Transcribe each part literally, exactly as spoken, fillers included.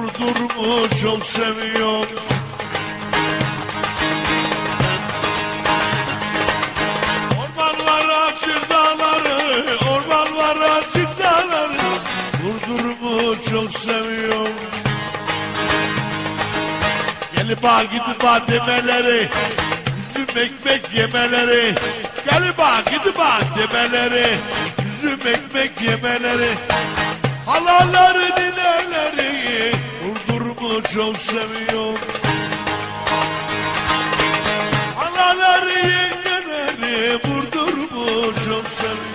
Burdur'u çok seviyorum. Orman var açık dağları, orman var açık dağları. Burdur'u çok seviyorum. Gelip ağa gidip ağa demeleri, üzüm ekmek yemeleri. Gelip ağa gidip ağa demeleri, üzüm ekmek yemeleri. Halaları nineleri, Burdur'u çok seviyorum. Halaları yengeleri, Burdur'u çok seviyorum.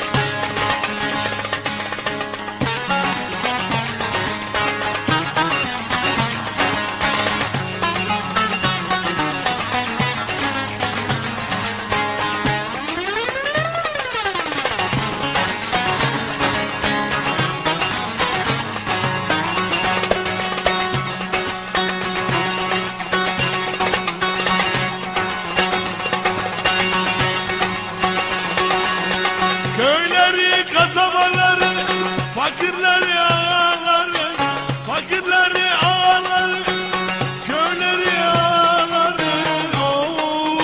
Köyleri, kasabaları, fakirleri, ağaları, fakirleri, ağaları, köyleri, ağaları, ooo.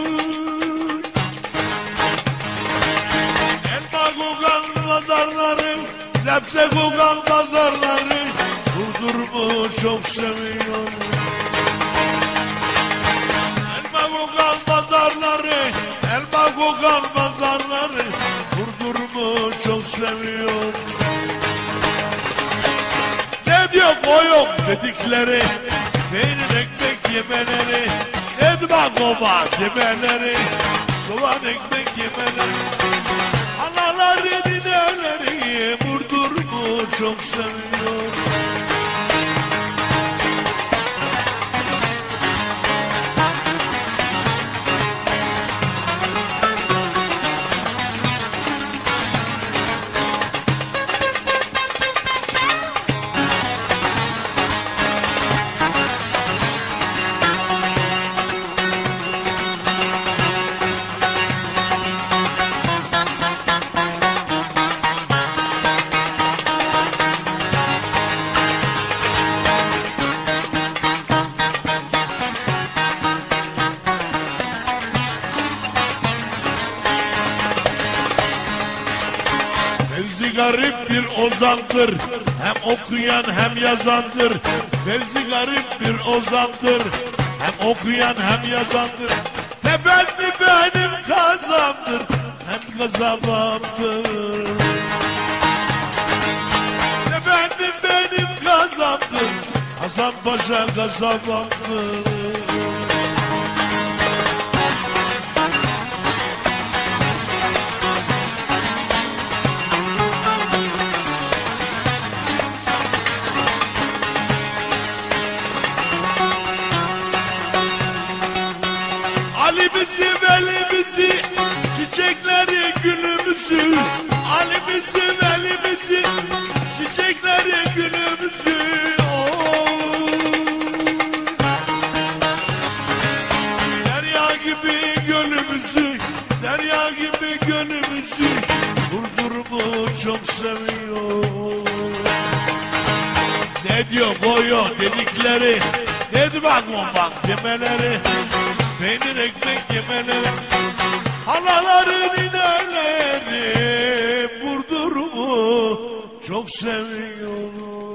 Elma kokan pazarları, lepse kokan pazarları, Burdur'u çok seviyorum. Elma kokan pazarları, elma kokan pazarları, Burdur'u çok seviyorum. Ne diyor koyun dedikleri, peynir ekmek yemeleri, edma kova yemeleri, soğan ekmek yemeleri. Anaları nineleri, Burdur'u çok seviyorum. Fevzi garip bir ozandır, hem okuyan hem yazandır. Fevzi garip bir ozandır, hem okuyan hem yazandır. Efendi benim kazamdır, hem kazabamdır. Efendi benim kazamdır, Hasan Paşa kazabamdır. Ali bizi, Veli bizi, çiçekleri gülümüzü. Ali bizi, Veli bizi, çiçekleri gülümüzü. Oh. Derya gibi gönlümüzü, derya gibi gönlümüzü. Burdur'u çok seviyor. Ne diyor koyuyor dedikleri, ne diyor bak bak demeleri. Peynir ekmek yemeleri, halaları nineleri, Burdur'u çok seviyorum.